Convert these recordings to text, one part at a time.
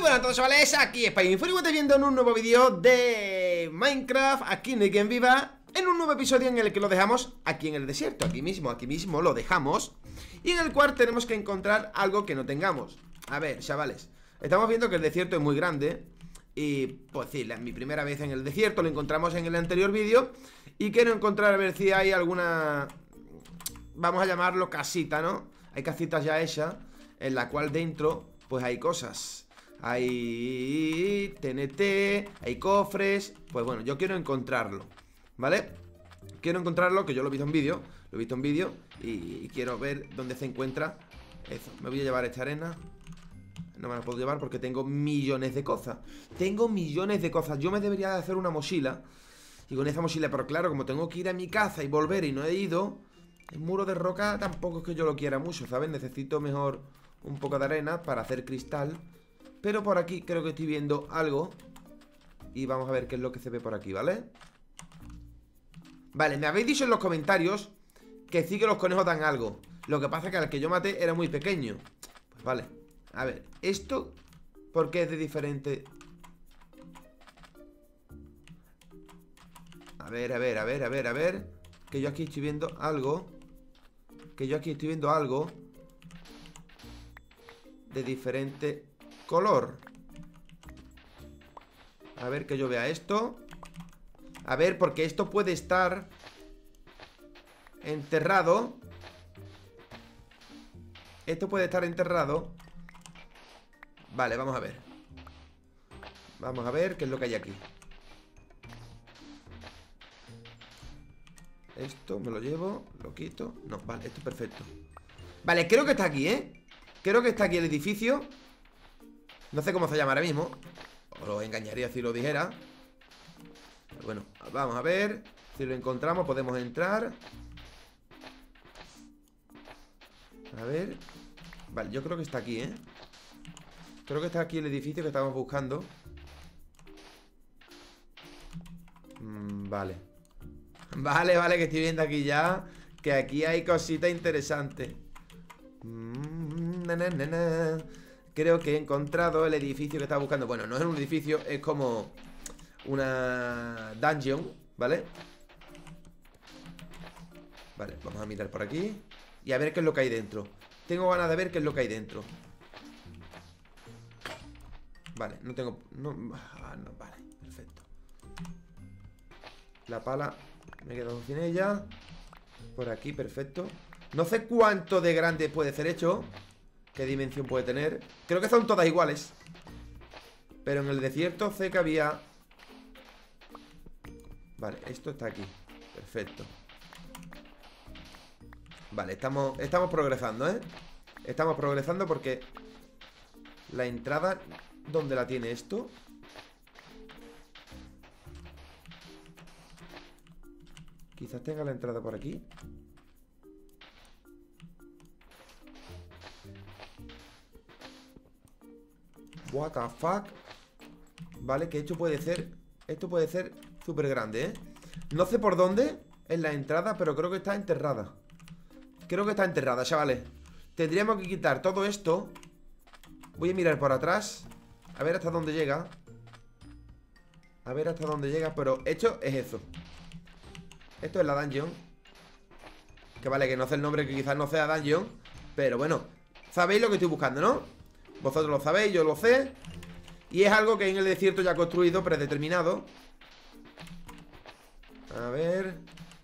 buenas a todos, chavales, aquí es Pain. Fuera viendo en un nuevo vídeo de Minecraft, aquí en el Game Viva, en un nuevo episodio en el que lo dejamos aquí en el desierto, aquí mismo lo dejamos, y en el cual tenemos que encontrar algo que no tengamos. A ver, chavales, estamos viendo que el desierto es muy grande, y pues sí, mi primera vez en el desierto, lo encontramos en el anterior vídeo, y quiero encontrar a ver si hay alguna, vamos a llamarlo casita, ¿no? Hay casitas ya hechas, en la cual dentro pues hay cosas. Hay TNT, hay cofres. Pues bueno, yo quiero encontrarlo, ¿vale? Quiero encontrarlo, que yo lo he visto en vídeo. Lo he visto en vídeo y quiero ver dónde se encuentra eso. Me voy a llevar esta arena. No me la puedo llevar porque tengo millones de cosas. Tengo millones de cosas. Yo me debería de hacer una mochila. Y con esa mochila, pero claro, como tengo que ir a mi casa y volver y no he ido, el muro de roca tampoco es que yo lo quiera mucho, ¿sabes? Necesito mejor un poco de arena para hacer cristal. Pero por aquí creo que estoy viendo algo. Y vamos a ver qué es lo que se ve por aquí, ¿vale? Vale, me habéis dicho en los comentarios que sí que los conejos dan algo. Lo que pasa es que al que yo maté era muy pequeño. Pues vale, a ver, esto ¿por qué es de diferente? A ver. Que yo aquí estoy viendo algo. De diferente color. A ver, que yo vea esto. A ver, porque esto puede estar enterrado. Esto puede estar enterrado. Vale, vamos a ver. Vamos a ver qué es lo que hay aquí. Esto me lo llevo, lo quito. No, vale, esto es perfecto. Vale, creo que está aquí, ¿eh? Creo que está aquí el edificio. No sé cómo se llama ahora mismo. Os lo engañaría si lo dijera. Pero bueno, vamos a ver. Si lo encontramos podemos entrar. A ver. Vale, yo creo que está aquí, ¿eh? Creo que está aquí el edificio que estamos buscando. Vale. Vale, que estoy viendo aquí ya que aquí hay cositas interesantes. Creo que he encontrado el edificio que estaba buscando. Bueno, no es un edificio, es como una dungeon, ¿vale? Vale, vamos a mirar por aquí y a ver qué es lo que hay dentro. Tengo ganas de ver qué es lo que hay dentro. Vale, no tengo... No, vale, perfecto. La pala me he quedado sin ella. Por aquí, perfecto. No sé cuánto de grande puede ser hecho. ¿Qué dimensión puede tener? Creo que son todas iguales. Pero en el desierto sé que había... Vale, esto está aquí. Perfecto. Vale, estamos progresando, ¿eh? Estamos progresando porque la entrada... ¿Dónde la tiene esto? Quizás tenga la entrada por aquí. What the fuck. Vale, que esto puede ser súper grande, ¿eh? No sé por dónde es la entrada, pero creo que está enterrada. Chavales. Tendríamos que quitar todo esto. Voy a mirar por atrás. A ver hasta dónde llega. Pero esto es eso. Esto es la dungeon. Que vale, que no sé el nombre, que quizás no sea dungeon. Pero bueno, sabéis lo que estoy buscando, ¿no? Vosotros lo sabéis, yo lo sé. Y es algo que en el desierto ya construido, predeterminado. A ver.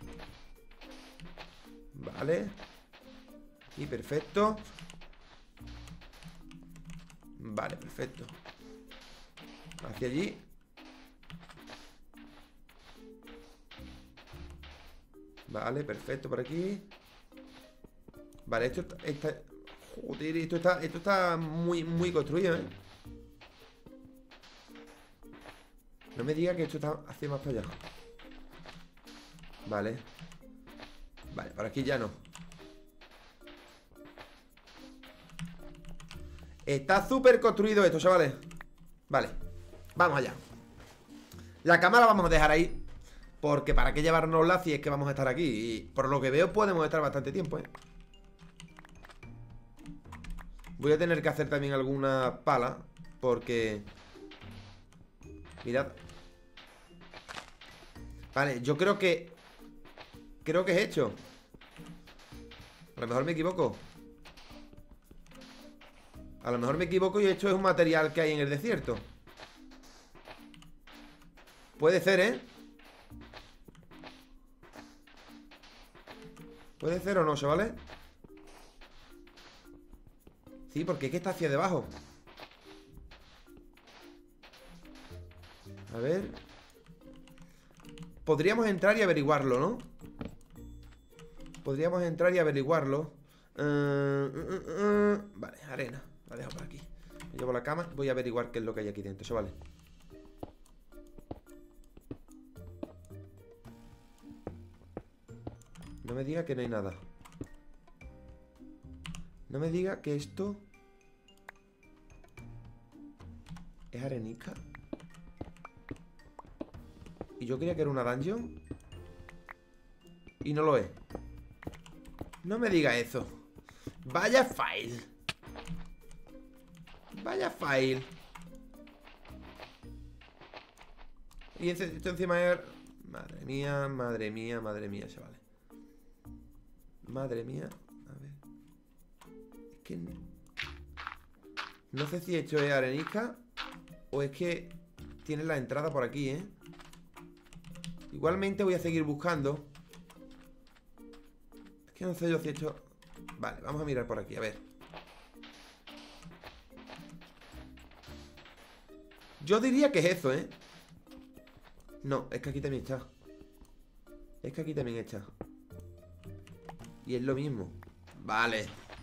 Vale. Y perfecto. Vale, perfecto. Hacia allí. Vale, perfecto, por aquí. Vale, esto está... Joder, esto está muy construido, ¿eh? No me diga que esto está hacia más para allá. Vale. Vale, por aquí ya no. Está súper construido esto, chavales. Vale, vamos allá. La cámara la vamos a dejar ahí, porque para qué llevárnosla si es que vamos a estar aquí. Y por lo que veo podemos estar bastante tiempo, ¿eh? Voy a tener que hacer también alguna pala. Porque... Mirad. Vale, yo creo que... Creo que es hecho. A lo mejor me equivoco. A lo mejor me equivoco y esto es un material que hay en el desierto. Puede ser, ¿eh? Puede ser o no, ¿vale? Sí, porque es que está hacia debajo. A ver. Podríamos entrar y averiguarlo, ¿no? Podríamos entrar y averiguarlo. Vale, arena. La dejo por aquí. Me llevo la cama. Voy a averiguar qué es lo que hay aquí dentro, ¿vale? No me diga que no hay nada. No me diga que esto es arenica. Y yo creía que era una dungeon. Y no lo es. No me diga eso. Vaya fail. Vaya fail. Y esto encima es... Madre mía, madre mía, madre mía, chavales. Madre mía. A ver. Es que... No sé si esto es arenica o es que tiene la entrada por aquí, ¿eh? Igualmente voy a seguir buscando. Es que no sé yo si esto... Vale, vamos a mirar por aquí, a ver. Yo diría que es eso, ¿eh? No, es que aquí también está. Es que aquí también está. Y es lo mismo. Vale.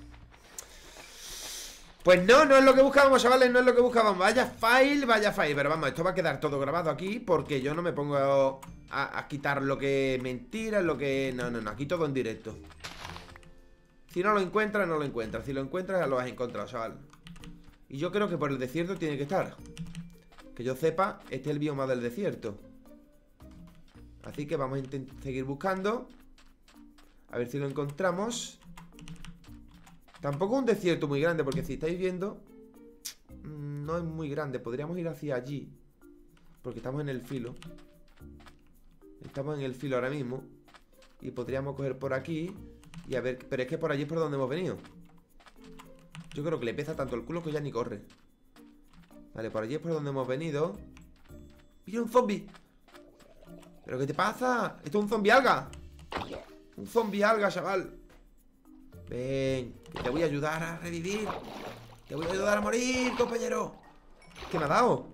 Pues no, no es lo que buscábamos, chavales. No es lo que buscábamos. Vaya fail, vaya fail. Pero vamos, esto va a quedar todo grabado aquí, porque yo no me pongo a quitar lo que es mentira, lo que... No, no, no, aquí todo en directo. Si no lo encuentras, no lo encuentras. Si lo encuentras, ya lo has encontrado, chaval. Y yo creo que por el desierto tiene que estar. Que yo sepa, este es el bioma del desierto. Así que vamos a seguir buscando. A ver si lo encontramos. Tampoco es un desierto muy grande, porque si estáis viendo, no es muy grande. Podríamos ir hacia allí, porque estamos en el filo. Estamos en el filo ahora mismo. Y podríamos coger por aquí y a ver, pero es que por allí es por donde hemos venido. Yo creo que le pesa tanto el culo que ya ni corre. Vale, por allí es por donde hemos venido. ¡Mira, un zombie! ¿Pero qué te pasa? Esto es un zombie alga. Un zombie alga, chaval. Ven, que te voy a ayudar a revivir. Te voy a ayudar a morir, compañero. ¿Qué me ha dado?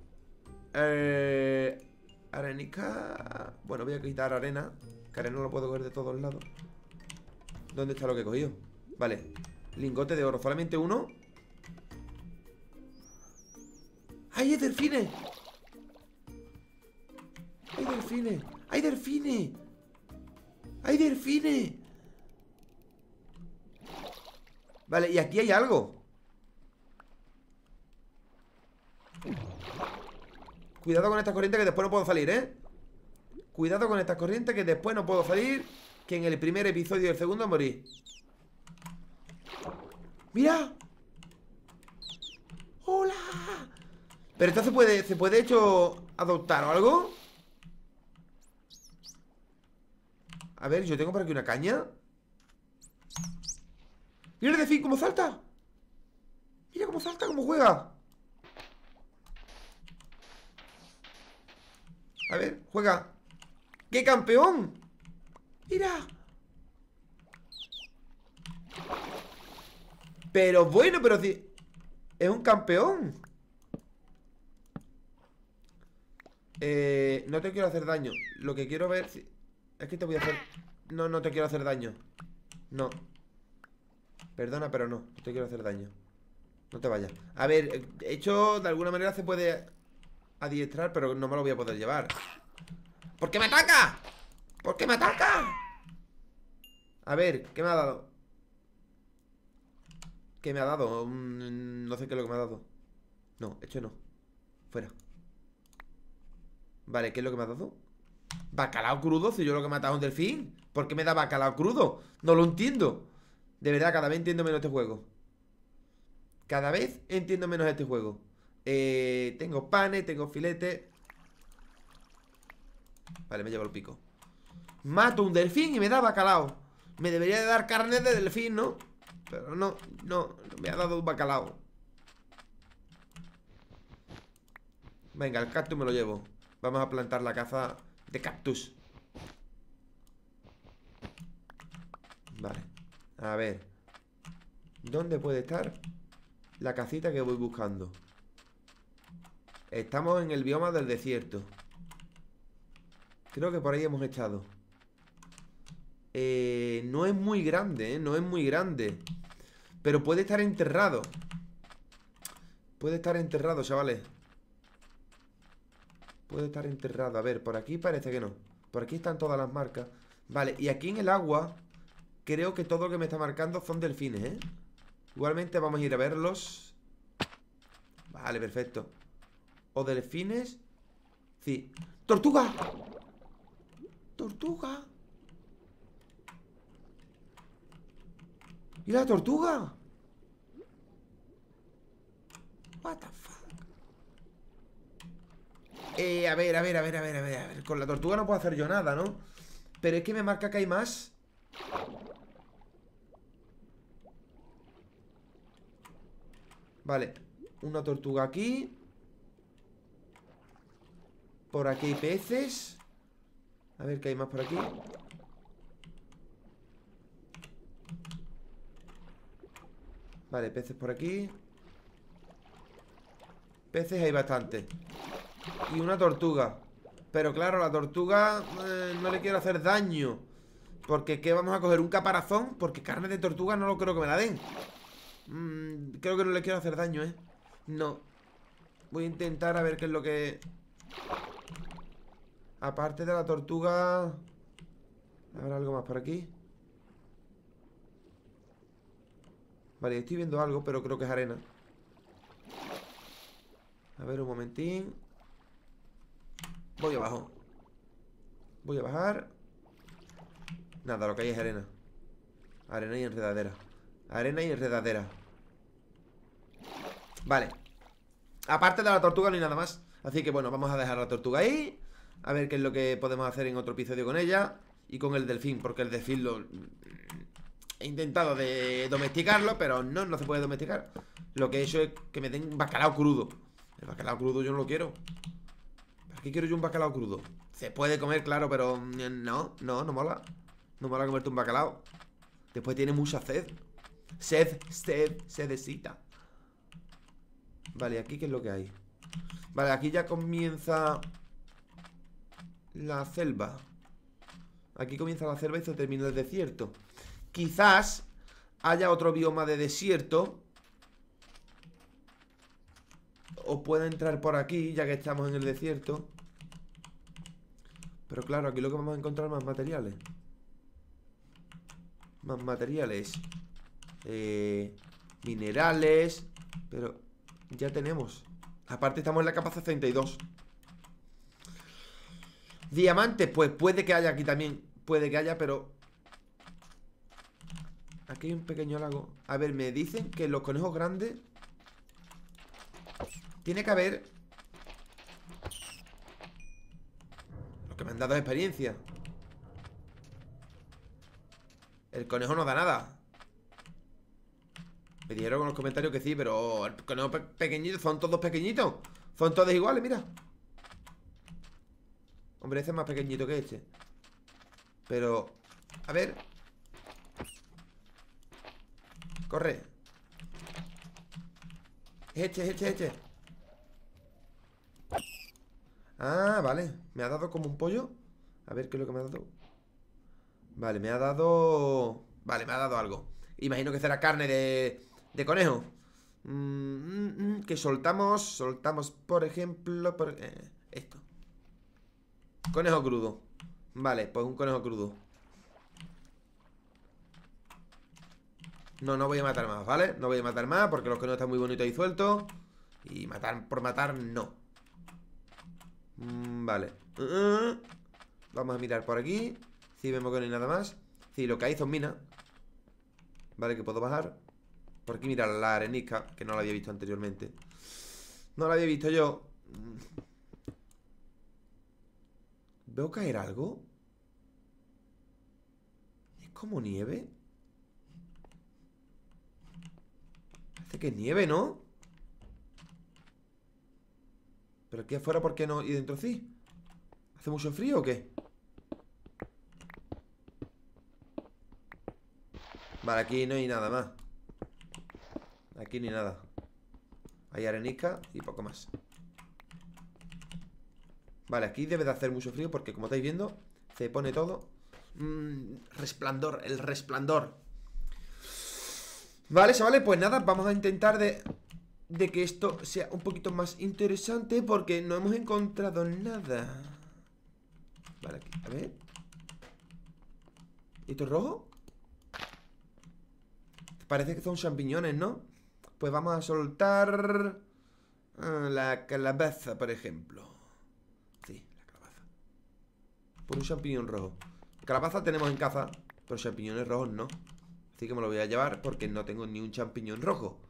Arenica. Bueno, voy a quitar arena, que arena lo puedo coger de todos lados. ¿Dónde está lo que he cogido? Vale, lingote de oro, solamente uno. ¡Ay, hay delfines! ¡Hay delfines! ¡Hay delfines! ¡Hay delfines! Vale, y aquí hay algo. Cuidado con estas corrientes que después no puedo salir, ¿eh? Cuidado con estas corrientes que después no puedo salir. Que en el primer episodio y el segundo morí. ¡Mira! ¡Hola! ¿Pero esto se puede hecho adoptar o algo? A ver, yo tengo por aquí una caña. ¡Mira el delfín cómo salta! ¡Mira cómo salta, cómo juega! A ver, juega. ¡Qué campeón! ¡Mira! Pero bueno, pero si... Es un campeón. No te quiero hacer daño. Lo que quiero ver... Es que te voy a hacer... No, no te quiero hacer daño. No. Perdona, pero no. No te quiero hacer daño. No te vayas. A ver, hecho de alguna manera se puede adiestrar, pero no me lo voy a poder llevar. ¿Por qué me ataca? ¿Por qué me ataca? A ver, ¿qué me ha dado? ¿Qué me ha dado? No sé qué es lo que me ha dado. No, hecho no. Fuera. Vale, ¿qué es lo que me ha dado? ¿Bacalao crudo? Si yo lo que he matado es un delfín. ¿Por qué me da bacalao crudo? No lo entiendo. De verdad, cada vez entiendo menos este juego. Cada vez entiendo menos este juego. Tengo panes, tengo filete. Vale, me llevo el pico. Mato un delfín y me da bacalao. Me debería de dar carne de delfín, ¿no? Pero no, me ha dado un bacalao. Venga, el cactus me lo llevo. Vamos a plantar la caza de cactus. Vale, a ver. ¿Dónde puede estar la casita que voy buscando? Estamos en el bioma del desierto. Creo que por ahí hemos estado. No es muy grande, ¿eh? No es muy grande. Pero puede estar enterrado. Puede estar enterrado, chavales. Puede estar enterrado. A ver, por aquí parece que no. Por aquí están todas las marcas. Vale, y aquí en el agua creo que todo lo que me está marcando son delfines, ¿eh? Igualmente vamos a ir a verlos. Vale, perfecto. ¿O delfines? Sí. ¡Tortuga! ¡Tortuga! ¿Y la tortuga? What the fuck. A ver. Con la tortuga no puedo hacer yo nada, ¿no? Pero es que me marca que hay más. Vale, una tortuga aquí. Por aquí hay peces. A ver qué hay más por aquí. Vale, peces por aquí. Peces hay bastante. Y una tortuga. Pero claro, la tortuga no le quiero hacer daño. Porque ¿qué vamos a coger? ¿Un caparazón? Porque carne de tortuga no lo creo que me la den. Creo que no le quiero hacer daño, ¿eh? No. Voy a intentar a ver qué es lo que... Aparte de la tortuga... ¿Habrá algo más por aquí? Vale, estoy viendo algo, pero creo que es arena. A ver, un momentín. Voy abajo. Voy a bajar. Nada, lo que hay es arena. Arena y enredadera. Arena y enredadera. Vale. Aparte de la tortuga no hay nada más. Así que bueno, vamos a dejar la tortuga ahí. A ver qué es lo que podemos hacer en otro episodio con ella. Y con el delfín, porque el delfín lo... He intentado de domesticarlo, pero no se puede domesticar. Lo que he hecho es que me den bacalao crudo. El bacalao crudo yo no lo quiero. ¿Para qué quiero yo un bacalao crudo? Se puede comer, claro, pero no mola. No mola comerte un bacalao. Después tiene mucha sed. Sedecita. Vale, ¿aquí qué es lo que hay? Vale, aquí ya comienza la selva. Aquí comienza la selva y se termina el desierto. Quizás haya otro bioma de desierto. O pueda entrar por aquí, ya que estamos en el desierto. Pero claro, aquí lo que vamos a encontrar más materiales. Más materiales. Minerales. Pero ya tenemos. Aparte estamos en la capa 62. Diamantes, pues puede que haya aquí también. Puede que haya, pero... Aquí hay un pequeño lago. A ver, me dicen que los conejos grandes... Tiene que haber... Lo que me han dado es experiencia. El conejo no da nada. Me dijeron en los comentarios que sí, pero el conejo pequeñito, son todos pequeñitos. Son todos iguales, mira. Hombre, este es más pequeñito que este. Pero... A ver. Corre. Este. Ah, vale. Me ha dado como un pollo. A ver qué es lo que me ha dado. Vale, me ha dado... Vale, me ha dado algo. Imagino que será carne de conejo. Que soltamos, por ejemplo, esto. Conejo crudo. Vale, pues un conejo crudo. No voy a matar más, ¿vale? No voy a matar más porque los conejos están muy bonitos y sueltos. Y matar por matar, no. Vale. Vamos a mirar por aquí. Si vemos que no hay nada más. Si lo que hay son minas. Vale, que puedo bajar. Por aquí, mira la arenisca, que no la había visto anteriormente. No lo había visto yo. ¿Veo caer algo? ¿Es como nieve? Parece que es nieve, ¿no? Pero aquí afuera, ¿por qué no? ¿Y dentro sí? ¿Hace mucho frío o qué? Vale, aquí no hay nada más. Aquí ni nada. Hay arenica y poco más. Vale, aquí debe de hacer mucho frío porque como estáis viendo, se pone todo resplandor, el resplandor. Vale, chavales, pues nada, vamos a intentar de que esto sea un poquito más interesante porque no hemos encontrado nada. Vale, aquí, a ver. ¿Y esto es rojo? Parece que son champiñones, ¿no? Pues vamos a soltar la calabaza, por ejemplo. Sí, la calabaza. Por un champiñón rojo. Calabaza tenemos en caza, pero champiñones rojos no. Así que me lo voy a llevar porque no tengo ni un champiñón rojo.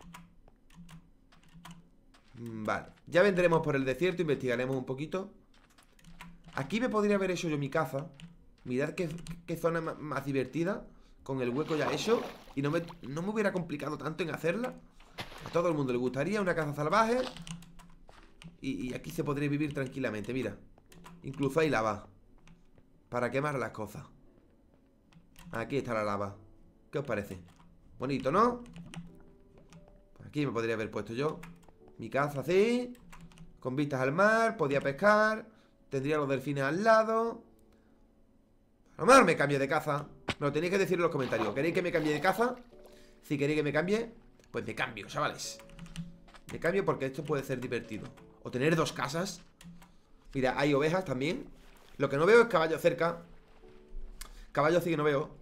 Vale, ya vendremos por el desierto, investigaremos un poquito. Aquí me podría haber hecho yo mi caza. Mirad qué zona más divertida. Con el hueco ya hecho. Y no me hubiera complicado tanto en hacerla. A todo el mundo le gustaría una caza salvaje. Y aquí se podría vivir tranquilamente, mira. Incluso hay lava para quemar las cosas. Aquí está la lava. ¿Qué os parece? Bonito, ¿no? Aquí me podría haber puesto yo mi caza así, con vistas al mar, podía pescar. Tendría los delfines al lado. A lo mejor me cambio de caza. Me lo tenéis que decir en los comentarios. ¿Queréis que me cambie de caza? Si queréis que me cambie, pues me cambio, chavales. Me cambio porque esto puede ser divertido. O tener dos casas. Mira, hay ovejas también. Lo que no veo es caballo cerca. Caballo sí que no veo.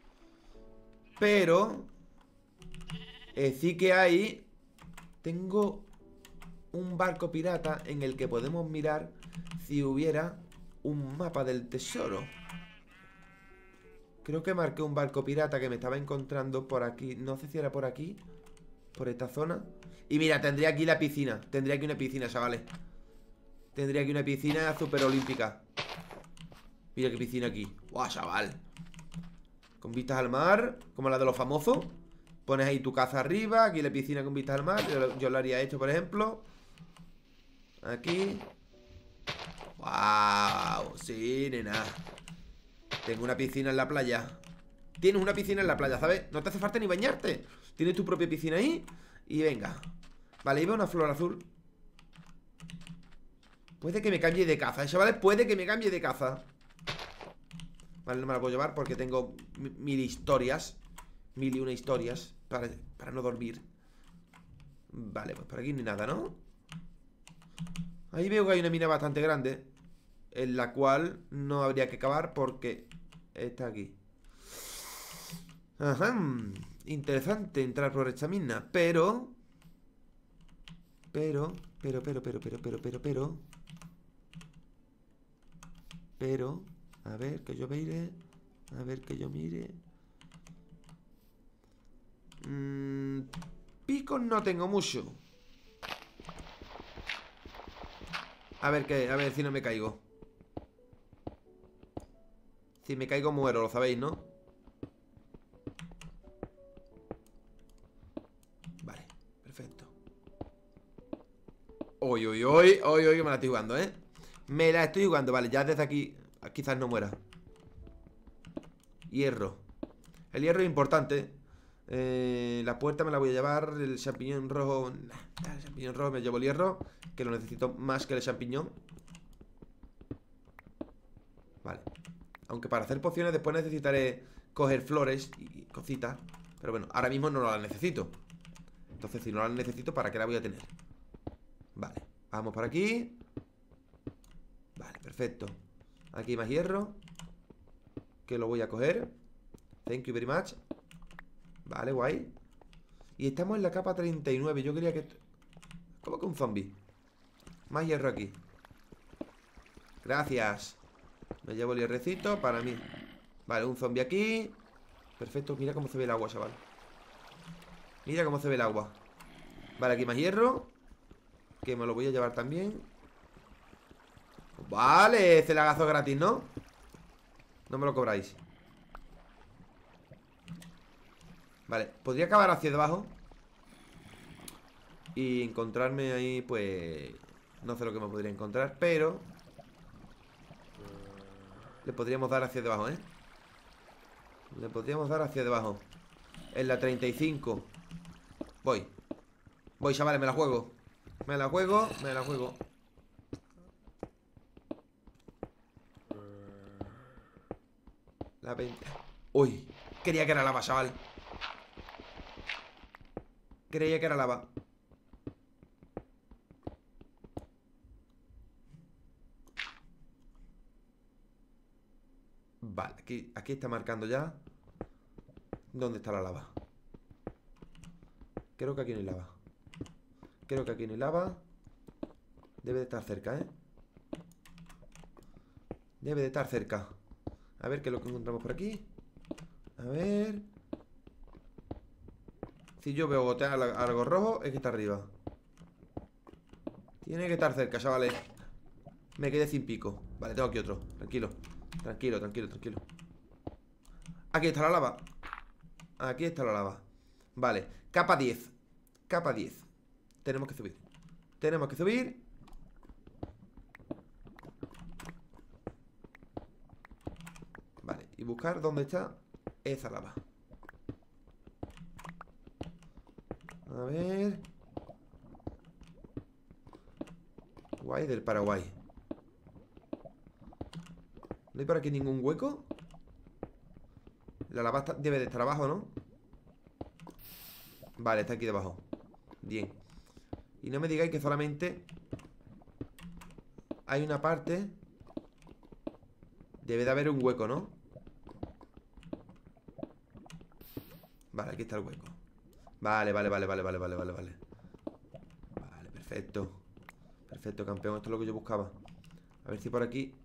Pero sí que hay. Tengo un barco pirata en el que podemos mirar si hubiera un mapa del tesoro. Creo que marqué un barco pirata que me estaba encontrando por aquí. No sé si era por aquí, por esta zona. Y mira, tendría aquí la piscina. Tendría aquí una piscina, chavales. Tendría aquí una piscina súper olímpica. Mira qué piscina aquí. ¡Guau, chaval! Con vistas al mar, como la de los famosos. Pones ahí tu caza arriba. Aquí la piscina con vistas al mar. Yo lo haría esto, por ejemplo. Aquí. ¡Wow! Sí, nena. Tengo una piscina en la playa. Tienes una piscina en la playa, ¿sabes? No te hace falta ni bañarte. Tienes tu propia piscina ahí. Y venga. Vale, ahí veo una flor azul. Puede que me cambie de caza, chavales. Puede que me cambie de caza. Vale, no me la puedo llevar porque tengo mil historias. Mil y una historias para no dormir. Vale, pues por aquí ni nada, ¿no? Ahí veo que hay una mina bastante grande, en la cual no habría que cavar porque está aquí. Ajá. Interesante entrar por esta mina, pero... Pero, a ver, que yo mire. A ver, que yo mire. Picos no tengo mucho. A ver si no me caigo. Si me caigo muero, lo sabéis, ¿no? Vale, perfecto. Uy, uy, uy, uy, uy, que me la estoy jugando, ¿eh? Me la estoy jugando, vale, ya desde aquí quizás no muera. Hierro. El hierro es importante. La puerta me la voy a llevar. El champiñón rojo, el champiñón rojo me llevo el hierro, que lo necesito más que el champiñón. Vale. Aunque para hacer pociones después necesitaré coger flores y cositas. Pero bueno, ahora mismo no las necesito. Entonces si no las necesito, ¿para qué la voy a tener? Vale, vamos por aquí. Vale, perfecto. Aquí hay más hierro, que lo voy a coger. Thank you very much. Vale, guay. Y estamos en la capa 39. Yo quería que... ¿Cómo que un zombie? Más hierro aquí. Gracias. Me llevo el hierrecito para mí. Vale, un zombie aquí. Perfecto, mira cómo se ve el agua, chaval. Mira cómo se ve el agua. Vale, aquí más hierro. que me lo voy a llevar también. Vale, celagazo gratis, ¿no? No me lo cobráis. Vale, podría acabar hacia debajo y encontrarme ahí, pues... No sé lo que me podría encontrar, pero le podríamos dar hacia debajo, ¿eh? Le podríamos dar hacia debajo. En la 35. Voy, chavales, me la juego. Me la juego. La 20. Uy, creía que era lava, chaval. Creía que era lava. Vale, aquí está marcando ya dónde está la lava. Creo que aquí no hay lava. Debe de estar cerca, ¿eh? Debe de estar cerca. A ver qué es lo que encontramos por aquí. A ver. Si yo veo gotear algo rojo, es que está arriba. Tiene que estar cerca, chavales. Me quedé sin pico. Vale, tengo aquí otro. Tranquilo. Aquí está la lava. Vale, capa 10. Tenemos que subir. Vale, y buscar dónde está esa lava. A ver. Guay del Paraguay. ¿No hay por aquí ningún hueco? La lava debe de estar abajo, ¿no? Vale, está aquí debajo. Bien. Y no me digáis que solamente hay una parte. Debe de haber un hueco, ¿no? Vale, aquí está el hueco. Vale. Vale, perfecto. Perfecto, campeón, esto es lo que yo buscaba. A ver si por aquí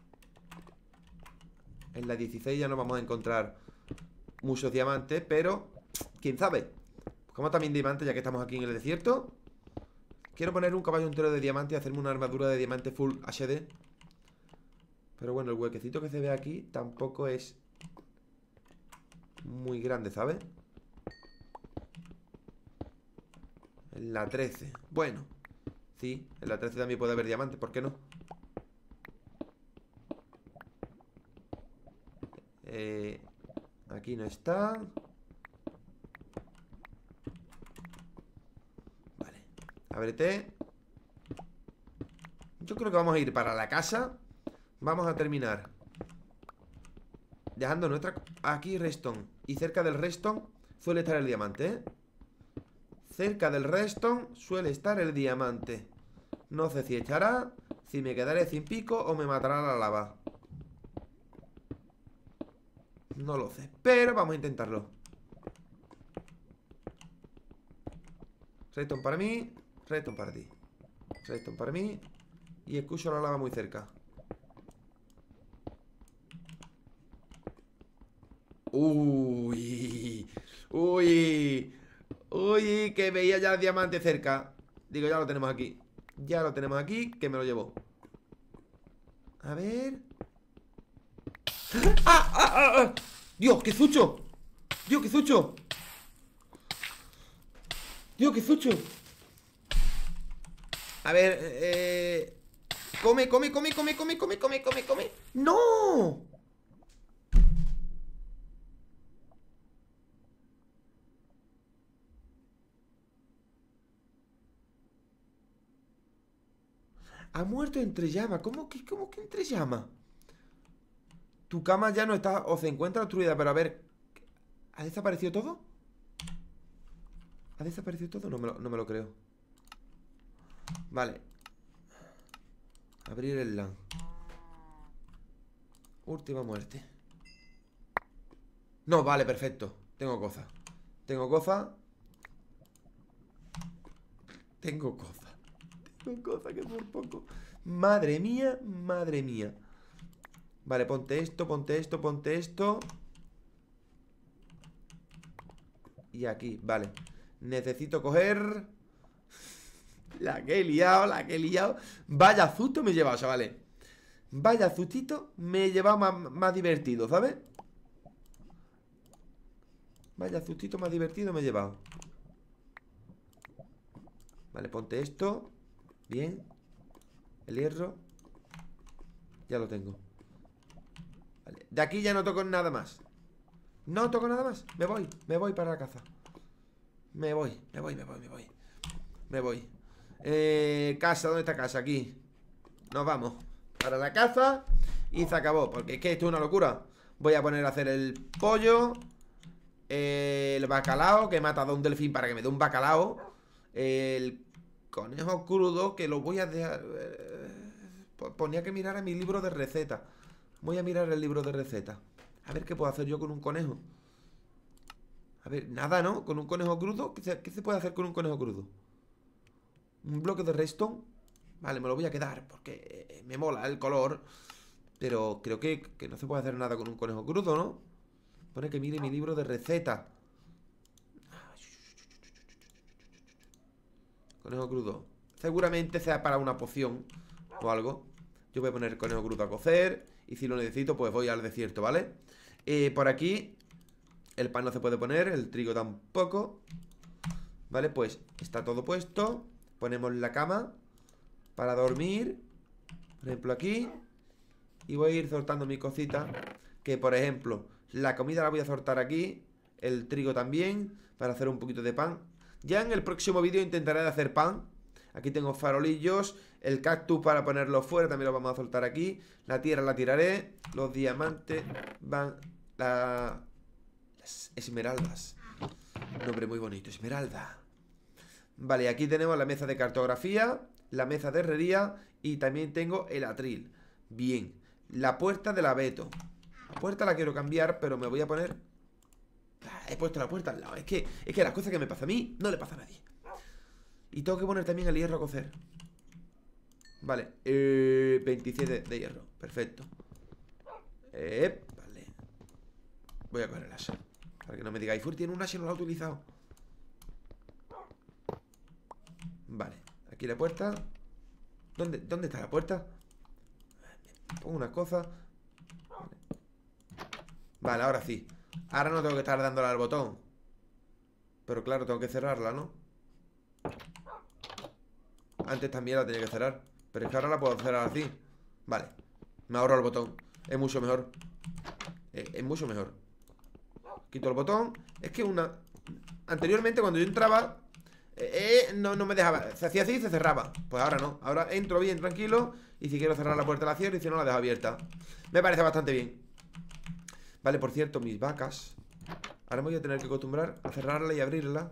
en la 16 ya no vamos a encontrar muchos diamantes, pero quién sabe. Buscamos también diamantes ya que estamos aquí en el desierto. Quiero poner un caballo entero de diamante y hacerme una armadura de diamante full HD. Pero bueno, el huequecito que se ve aquí tampoco es muy grande, ¿sabes? En la 13. Bueno, sí, en la 13 también puede haber diamantes, ¿por qué no? Aquí no está. Vale, ábrete. Yo creo que vamos a ir para la casa. Vamos a terminar dejando nuestra... Aquí redstone. Y cerca del redstone suele estar el diamante, ¿eh? Cerca del redstone suele estar el diamante. No sé si echará, si me quedaré sin pico o me matará la lava. No lo sé, pero vamos a intentarlo. Redstone para mí, redstone para ti. Redstone para mí. Y escucho la lava muy cerca. Uy, que veía ya el diamante cerca. Digo, ya lo tenemos aquí. Que me lo llevo. A ver. ¡Ah! ¡Dios, qué sucho! A ver, come. ¡No! Ha muerto entre llamas. ¿Cómo que entre llamas? Tu cama ya no está o se encuentra obstruida, pero a ver, ¿ha desaparecido todo? No me lo creo. Vale. Abrir el LAN. Última muerte. No, vale, perfecto. Tengo cosas que por poco. Madre mía. Vale, ponte esto. Y aquí, vale. Necesito coger La que he liado, la que he liado. Vaya susto me he llevado, chavales. Vaya sustito me he llevado más divertido, ¿sabes? Vaya sustito más divertido me he llevado. Vale, ponte esto. Bien. El hierro. Ya lo tengo. Vale, de aquí ya no toco nada más. No toco nada más. Me voy para la caza. Me voy. Casa, ¿dónde está casa? Aquí. Nos vamos para la caza y se acabó, porque es que esto es una locura. Voy a poner a hacer el pollo, el bacalao, que he matado a un delfín para que me dé un bacalao. El conejo crudo, que lo voy a dejar. Ponía que mirara mi libro de receta. Voy a mirar el libro de receta. A ver qué puedo hacer yo con un conejo. A ver, nada, ¿no? Con un conejo crudo. ¿Qué se puede hacer con un conejo crudo? Un bloque de redstone. Vale, me lo voy a quedar porque me mola el color. Pero creo que no se puede hacer nada con un conejo crudo, ¿no? Pone que mire mi libro de receta. Conejo crudo. Seguramente sea para una poción o algo. Yo voy a poner conejo crudo a cocer. Y si lo necesito, pues voy al desierto, ¿vale? Por aquí el pan no se puede poner, el trigo tampoco. Vale, pues está todo puesto. Ponemos la cama para dormir, por ejemplo aquí. Y voy a ir soltando mis cositas. Que por ejemplo, la comida la voy a soltar aquí. El trigo también, para hacer un poquito de pan. Ya en el próximo vídeo intentaré de hacer pan. Aquí tengo farolillos. El cactus para ponerlo fuera también lo vamos a soltar aquí. La tierra la tiraré. Los diamantes van... Las esmeraldas. Un nombre muy bonito, esmeralda. Vale, aquí tenemos la mesa de cartografía, la mesa de herrería y también tengo el atril. Bien, la puerta del abeto. La puerta la quiero cambiar, pero me voy a poner... He puesto la puerta al lado. Es que las cosas que me pasan a mí no le pasa a nadie. Y tengo que poner también el hierro a cocer. Vale, 27 de hierro, perfecto. Vale. Voy a coger el hacha. Para que no me digáis, Fur tiene un hacha y no lo ha utilizado. Vale, aquí la puerta. ¿Dónde está la puerta? Pongo unas cosas. Vale, ahora sí. Ahora no tengo que estar dándole al botón. Pero claro, tengo que cerrarla, ¿no? Antes también la tenía que cerrar. Pero es que ahora la puedo cerrar así. Vale, me ahorro el botón. Es mucho mejor. Es mucho mejor. Quito el botón. Es que anteriormente cuando yo entraba no me dejaba. Se hacía así y se cerraba. Pues ahora no. Ahora entro bien, tranquilo. Y si quiero cerrar la puerta la cierro y si no la dejo abierta. Me parece bastante bien. Vale, por cierto, mis vacas. Ahora me voy a tener que acostumbrar a cerrarla y abrirla.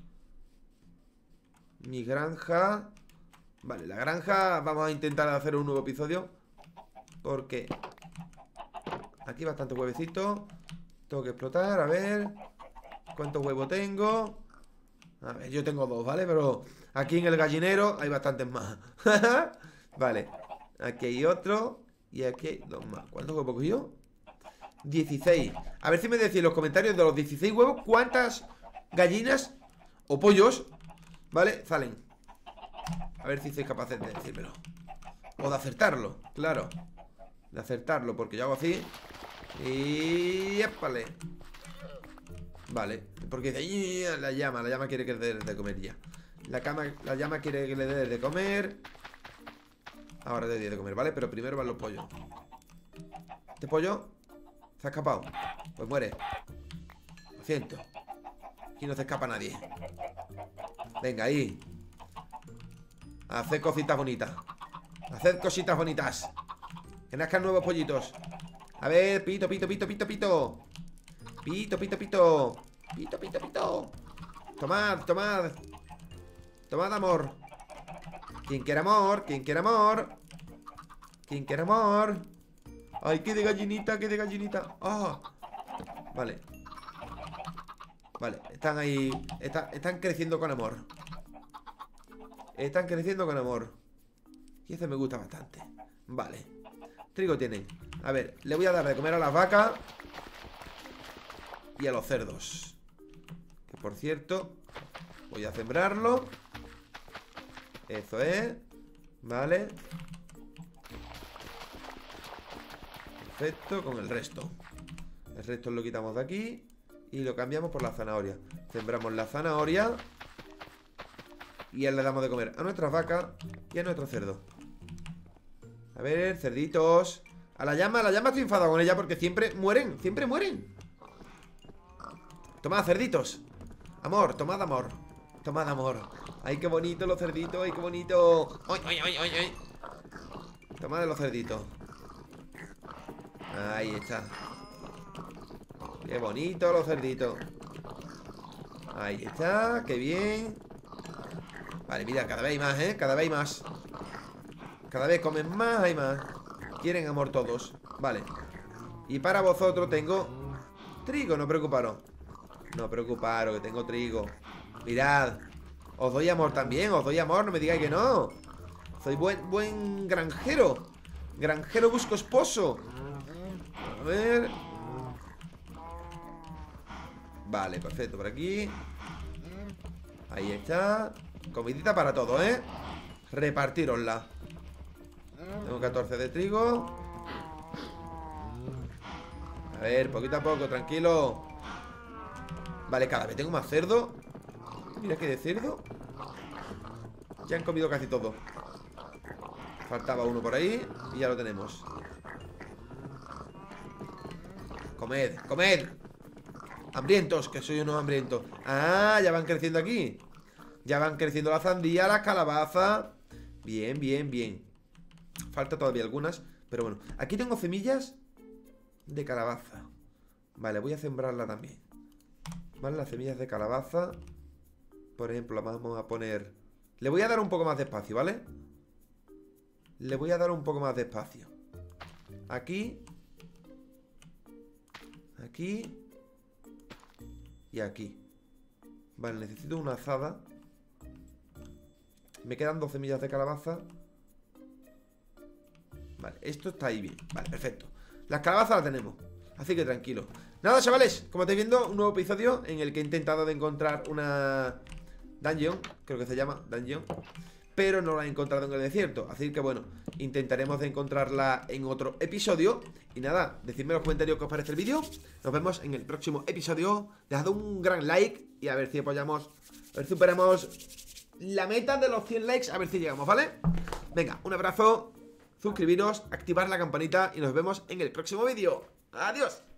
Mi granja. Vale, la granja vamos a intentar hacer un nuevo episodio. Porque aquí bastante huevecito. Tengo que explotar, a ver cuántos huevos tengo. A ver, yo tengo 2, ¿vale? Pero aquí en el gallinero hay bastantes más. Vale, aquí hay otro. Y aquí hay 2 más. ¿Cuántos huevos cogí yo? 16. A ver si me decís en los comentarios de los 16 huevos cuántas gallinas o pollos, ¿vale? Salen. A ver si sois capaces de decírmelo. O de acertarlo, claro. De acertarlo, porque yo hago así. Y... épale. Vale, porque dice, la llama quiere que le dé de comer ya. La llama quiere que le dé de comer. Ahora le doy de comer, ¿vale? Pero primero van los pollos. Este pollo se ha escapado. Pues muere. Lo siento. Aquí no se escapa nadie. Venga, ahí. Haced cositas bonitas. Haced cositas bonitas. Que nazcan nuevos pollitos. A ver, pito, pito, pito, pito, pito. Pito, pito, pito. Pito, pito, pito. Tomad, tomad. Tomad amor. ¿Quién quiere amor? ¿Quién quiere amor? ¿Quién quiere amor? Ay, qué de gallinita, qué de gallinita. Ah, vale. Vale, están ahí. Están creciendo con amor. Están creciendo con amor. Y eso me gusta bastante. Vale. Trigo tienen. A ver, le voy a dar de comer a las vacas y a los cerdos. Que por cierto, voy a sembrarlo. Eso es. Vale. Perfecto, con el resto. El resto lo quitamos de aquí y lo cambiamos por la zanahoria. Sembramos la zanahoria y ya le damos de comer a nuestras vacas y a nuestros cerdos. A ver, cerditos. A la llama estoy enfadado con ella porque siempre mueren, siempre mueren. Tomad, cerditos. Amor, tomad amor. Tomad amor. Ay, qué bonito los cerditos, ay, qué bonito. Ay, ay, ay, ay, ay. Tomad los cerditos. Ahí está. Qué bonito los cerditos. Ahí está, qué bien. Vale, mira, cada vez hay más, cada vez hay más. Cada vez comen más, hay más. Quieren amor todos. Vale. Y para vosotros tengo trigo, no preocuparos. No preocuparos, que tengo trigo. Mirad. Os doy amor también, os doy amor, no me digáis que no. Soy buen granjero. Granjero busco esposo. A ver. Vale, perfecto, por aquí. Ahí está. Comidita para todo, repartirosla. Tengo 14 de trigo. A ver, poquito a poco, tranquilo. Vale, cada vez tengo más cerdo. Mira que de cerdo. Ya han comido casi todo. Faltaba uno por ahí y ya lo tenemos. Comed, comed. Hambrientos, que soy unos hambrientos. Ah, ya van creciendo aquí. Ya van creciendo la sandía, las calabazas. Bien, bien, bien. Falta todavía algunas, pero bueno. Aquí tengo semillas de calabaza. Vale, voy a sembrarla también. Vale, las semillas de calabaza. Por ejemplo, las vamos a poner... Le voy a dar un poco más de espacio, ¿vale? Le voy a dar un poco más de espacio. Aquí. Aquí. Y aquí. Vale, necesito una azada. Me quedan 2 semillas de calabaza. Vale, esto está ahí bien. Vale, perfecto. Las calabazas las tenemos, así que tranquilo. Nada, chavales, como estáis viendo, un nuevo episodio en el que he intentado de encontrar una dungeon, creo que se llama dungeon, pero no la he encontrado en el desierto. Así que bueno, intentaremos de encontrarla en otro episodio. Y nada, decidme en los comentarios qué os parece el vídeo. Nos vemos en el próximo episodio. Dejad un gran like y a ver si apoyamos, a ver si superamos la meta de los 100 likes, a ver si llegamos, ¿vale? Venga, un abrazo, suscribiros, activar la campanita y nos vemos en el próximo vídeo. ¡Adiós!